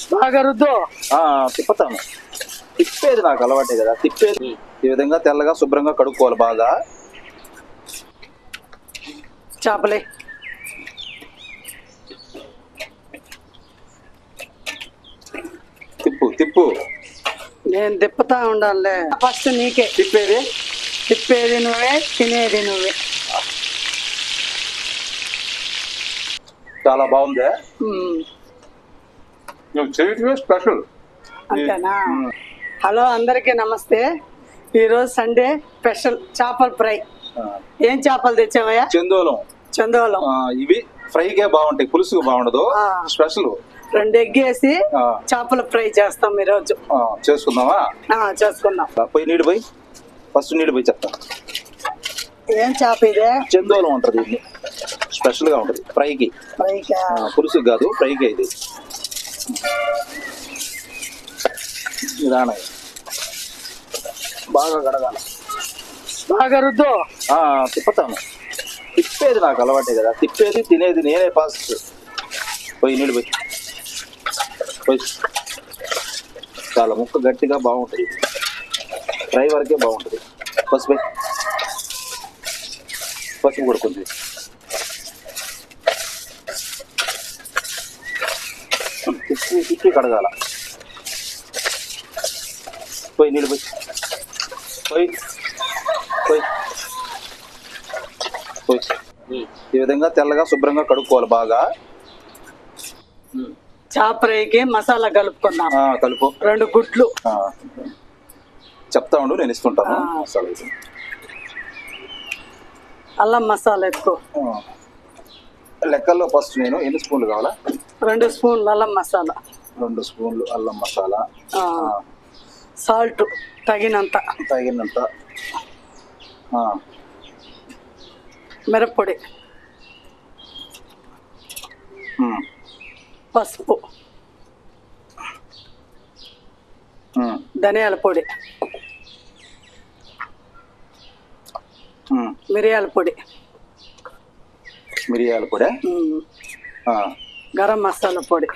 బాగా రుద్దు. తిప్పుతాను. తిప్పేది నాకు అలవాటే కదా. తిప్పేది ఈ విధంగా తెల్లగా శుభ్రంగా కడుక్కోవాలి బాగా. చేపలే తిప్పు తిప్పు. నేను తిప్పుతా ఉండాలే. ఫస్ట్ నీకే. తిప్పేది నువ్వే, తినేది నువ్వే. చాలా బాగుంది. నువ్వు చేయటమే స్పెషల్. అంతేనా? హలో, అందరికీ నమస్తే. ఈరోజు సండే స్పెషల్ చేపల ఫ్రై. ఏం చేపలు తెచ్చావయ్యా? చందోలం. ఇవి ఫ్రైకే బాగుంటాయి, పులుసుకు బాగుండదు. స్పెషల్ 2 ఎగ్ వేసి చేపల ఫ్రై చేస్తాం ఈరోజు. చేసుకుందామా? చేసుకుందాం. పోయి నీళ్ళు పోయి, ఫస్ట్ నీళ్ళు పోయి చెప్తా. ఏం చేప ఇదే? చందోలం ఉంటుంది. ఇది స్పెషల్ గా ఉంటుంది ఫ్రైకి. పులుసుకి కాదు, ఫ్రైకి. ఇది నిదానం బాగా కడగాలి. బాగా రుద్దు. తిప్పుతాను. తిప్పేది నాకు అలవాటే కదా. తిప్పేది తినేది నేనే ఫాస్ట్. పోయి నీళ్ళు పోయి చాలా ముక్క గట్టిగా బాగుంటుంది. ఫ్రై వరకే బాగుంటుంది. పసుపు కూడా కొంచెం. తిప్పి కడగాల. పోయి నీళ్ళు పోయి ఈ విధంగా తెల్లగా శుభ్రంగా కడుక్కోవాలి బాగా. చేప ఫ్రైకి మసాలా కలుపుకుందాం. కలుపు. 2 గుడ్లు. చెప్తా ఉండు, నేను ఇస్తుంటాను. మసాలా అల్లం మసాలా ఎక్కువ. లెక్కల్లో ఫస్ట్ నేను ఎన్ని స్పూన్లు కావాలా? 2 స్పూన్లు అల్లం మసాలా. 2 స్పూన్లు అల్లం మసాలా. సాల్ట్ తగినంత. మిరప్పొడి, పసుపు, ధనియాల పొడి, మిరియాల పొడి, గరం మసాలా పొడి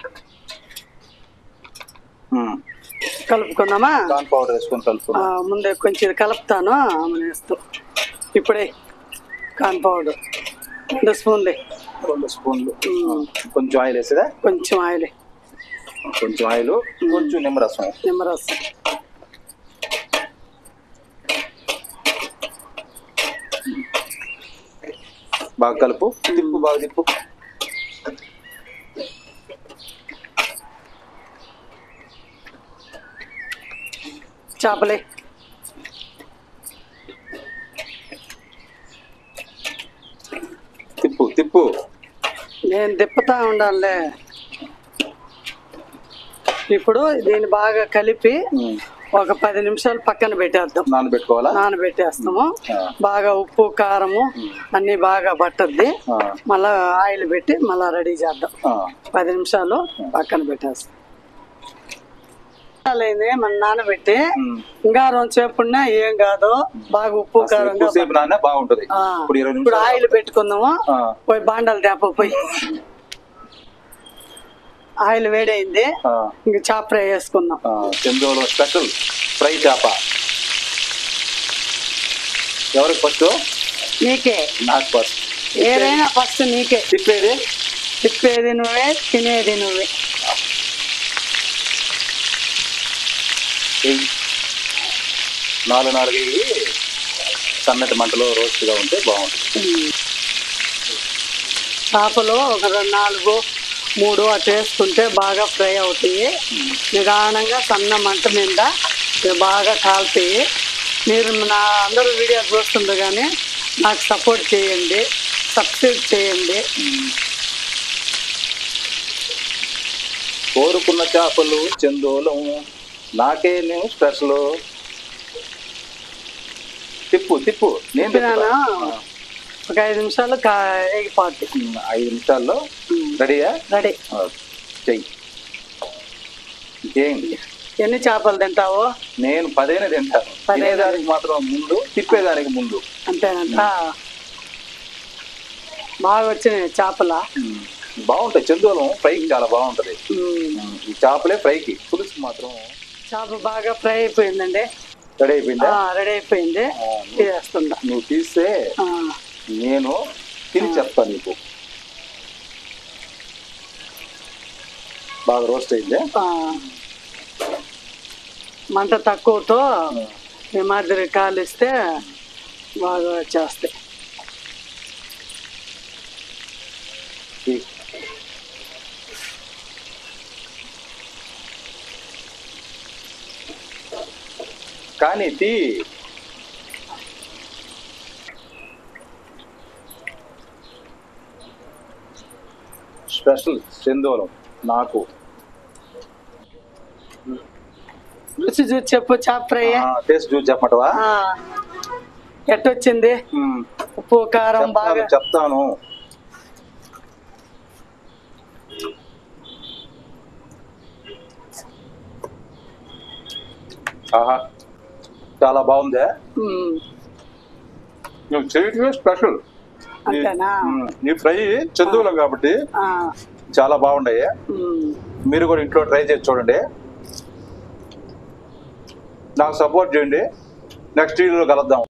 కలుపుకుందామా? పౌడర్ వేసుకొని కలుపుకుందాం. ముందే కొంచెం కలుపుతాను. వేస్తూ ఇప్పుడే కార్న్ పౌడర్ 2 స్పూన్లు. 2 స్పూన్లు. కొంచెం ఆయిల్ వేసేదా? కొంచెం ఆయిల్, కొంచెం నిమ్మరసం. బాగా కలుపు. బాగా తిప్పు. చేపలే తిప్పు. నేను తిప్పుతా ఉండాలే. ఇప్పుడు దీన్ని బాగా కలిపి ఒక 10 నిమిషాలు పక్కన పెట్టేద్దాం. నానబెట్టేస్తాము. బాగా ఉప్పు కారము అన్ని బాగా పట్టద్ది. మళ్ళా ఆయిల్ పెట్టి మళ్ళా రెడీ చేద్దాం. 10 నిమిషాలు పక్కన పెట్టేస్తాం. మన నానబెట్టి ఇంకా 2 సేపు ఏం కాదు. బాగా ఉప్పు కారంగా బాగుంటది. ఇప్పుడు ఆయిల్ పెట్టుకుందాము. పోయి బాండాలు తేప పోయి. ఆయిల్ వేడైంది. ఇంక చేప ఫ్రై వేసుకుందాం. చందోలం స్పెషల్ ఫ్రై చేప. ఎవరికి ఫస్ట్? నీకే. నాకు ఫస్ట్. ఏదైనా ఫస్ట్ నీకే. తిప్పేది నువ్వే, తినేది నువ్వే. 4 సన్నటి మంటలో రోస్ట్గా ఉంటే బాగుంటుంది. చేపలు ఒక 4, 3 అటు వేసుకుంటే బాగా ఫ్రై అవుతాయి. నిదానంగా సన్న మంట మీద బాగా కాలుతాయి. మీరు అందరూ వీడియో చూస్తుండ్రు కానీ నాకు సపోర్ట్ చేయండి, సబ్స్క్రైబ్ చేయండి. కోరుకున్న చేపలు చందోలం నాకే నేను స్పెషల్. తిప్పు. నేను ఒక 5 నిమిషాలు ఎగిపోద్ది. 5 నిమిషాల్లో రెడీయా? రెడీ. చెయ్యి. ఇంకేంటి? ఎన్ని చేపలు తింటావు? నేను 10 తింటాను. తినేదానికి మాత్రం ముందు, తిప్పేదానికి ముందు. అంతేనంట. బాగా వచ్చినాయి చేపల. బాగుంటాయి. చందూలం ఫ్రైకి చాలా బాగుంటది. ఈ చేపలే ఫ్రైకి, పులుసు మాత్రం. చేప బాగా ఫ్రై అయిపోయిందండి. రెడీ అయిపోయిందా? రెడీ అయిపోయింది. తీసేస్తుందా? నువ్వు తీస్తే నేను తిని చెప్తాను నీకు. బాగా రోస్ట్ అయింది. మంట తక్కువతో ఈ మాదిరి కాలిస్తే బాగా వచ్చేస్తాయి. కానీ తీ స్పెషల్ చందూలం నాకు. రుచి చూసి చెప్పు. చేప ఫ్రై టేస్ట్ చూసి చెప్పమంటావా? ఎట్టొచ్చింది? ఉప్పు కారం బాగా చెప్తాను. ఆహా, చాలా బాగుంది. నువ్వు చేయటమే స్పెషల్. నీ ఫ్రై చందూలం కాబట్టి చాలా బాగున్నాయి. మీరు కూడా ఇంట్లో ట్రై చేసి చూడండి. నాకు సపోర్ట్ చేయండి. నెక్స్ట్ వీడియోలో కలుద్దాం.